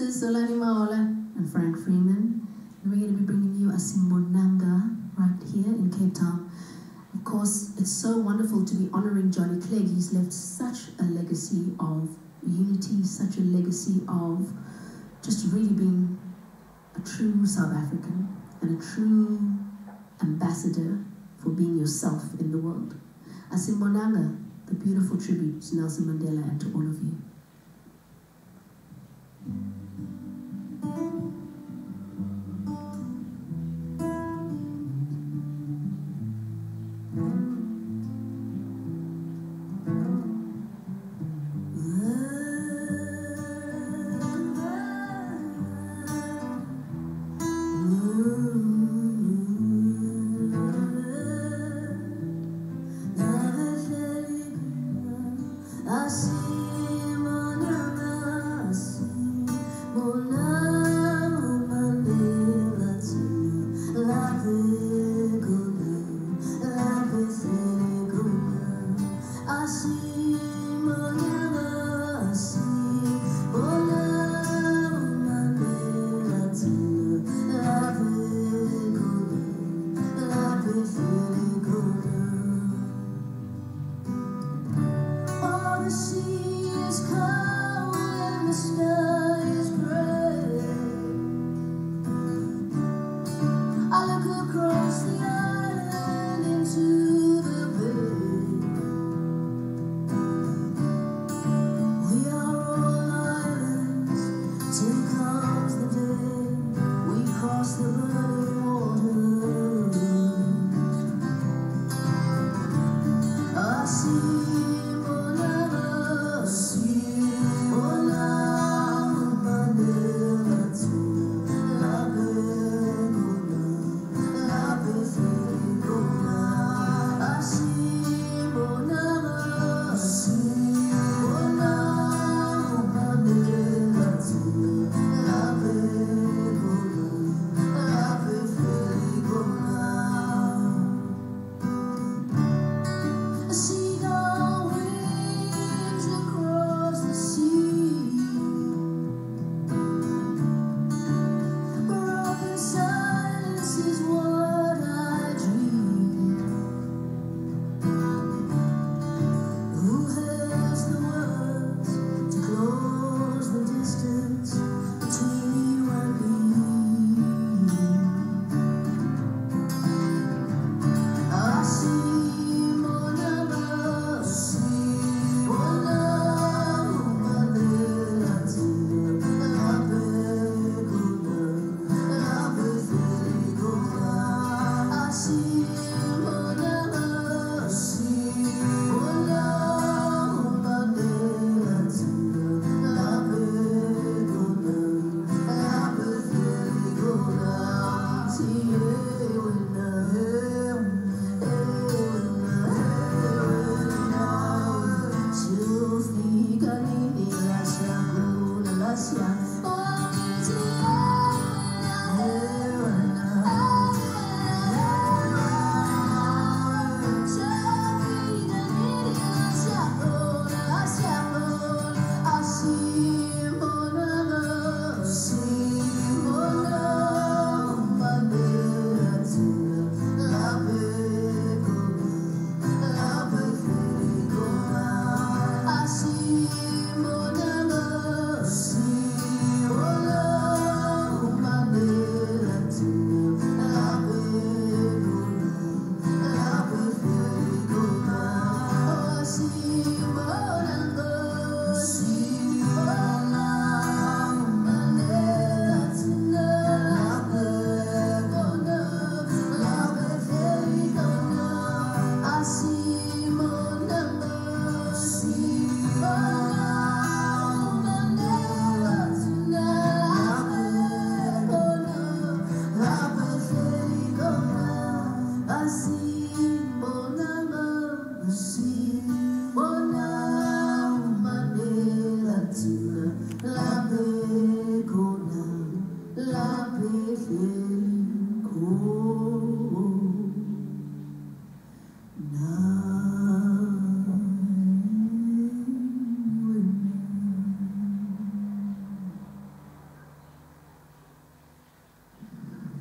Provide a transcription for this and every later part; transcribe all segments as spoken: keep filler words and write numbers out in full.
is Solani Maola and Frank Freeman. And we're going to be bringing you a Simbonanga right here in Cape Town. Of course, it's so wonderful to be honoring Johnny Clegg. He's left such a legacy of unity, such a legacy of just really being a true South African and a true ambassador for being yourself in the world. A Simbonanga, the beautiful tribute to Nelson Mandela and to all of you.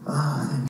Ah, thank